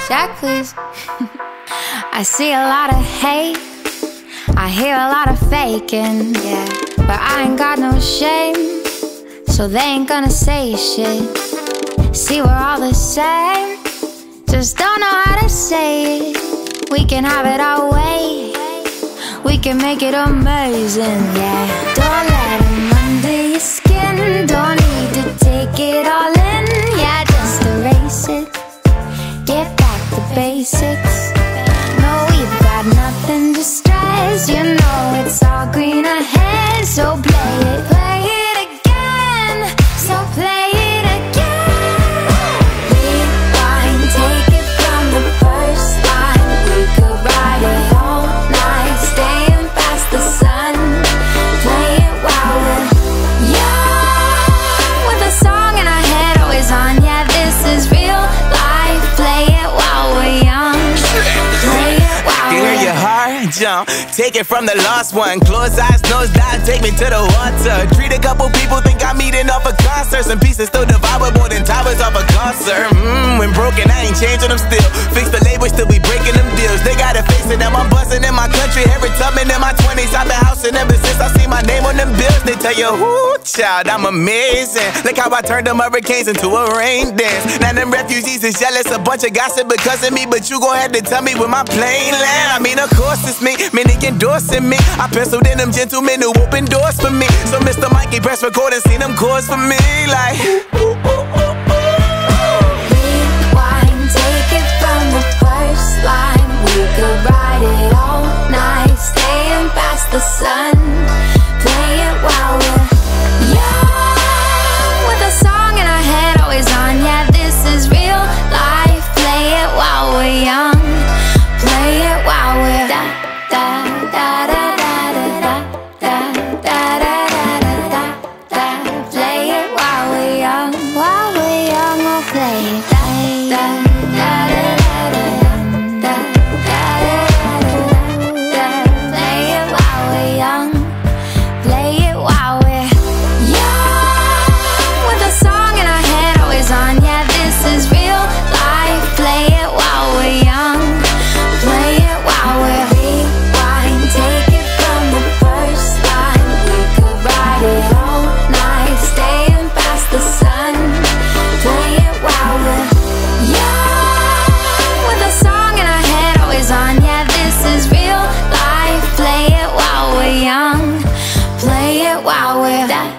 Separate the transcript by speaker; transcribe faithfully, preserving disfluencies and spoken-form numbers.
Speaker 1: Jack, please. I see a lot of hate, I hear a lot of faking, yeah. But I ain't got no shame, so they ain't gonna say shit. See, we're all the same, just don't know how to say it. We can have it our way, we can make it amazing, yeah. Don't let them under your skin, don't need to take it all in, yeah. Just erase it, get back to basics. No, we've got nothing to stress, you know it's all green ahead. So play it, play it again, so play it again. Rewind, take it from the first line. We could ride it all night, staying past the sun. Play it while we're young, with a song in our head always on. Yeah, this is real life. Play it while we're young. Play it while we're
Speaker 2: hear your heart jump, take it from the lost one. Close eyes, nose dive, take me to the water. Treat a couple people, think I'm eating off a concert. Some pieces still devour more than towers off a concert. Mmm, when broken, I ain't changing them still. Fix the label, still be breaking them deals. They gotta face it, now I'm buzzing in my country. Every time in my twenties, I've been housing ever since I see my name on them bills. They tell you, ooh, child, I'm amazing. Look how I turned them hurricanes into a rain dance. Now them refugees is jealous, a bunch of gossip because of me. But you gon' have to tell me when my plane land. I mean, of course it's me, many endorsing me. I penciled in them gentlemen who open doors for me. So Mister Mikey press record and see them chords for me. Like ooh, ooh, ooh, ooh, ooh.
Speaker 1: Rewind, take it from the first line. We could ride it all night, staying past the sun. Play it while we're young, with a song in our head always on. Yeah, this is real life. Play it while we're young. Play it while we're da da da da da da da da da da da da. Play it while we're young, while we're young. We'll play it da da da da da da da da. Play it while we're young, play it while we're young, with a song in our head always on. Yeah, this is real life. Play it while we're young. Play it while we're rewind, take it from the first line. We could ride it all night, staying past the sun. Play it while we're young, with a song in our head always on. Yeah, this is real life. Play it while we're young. Play it while we're da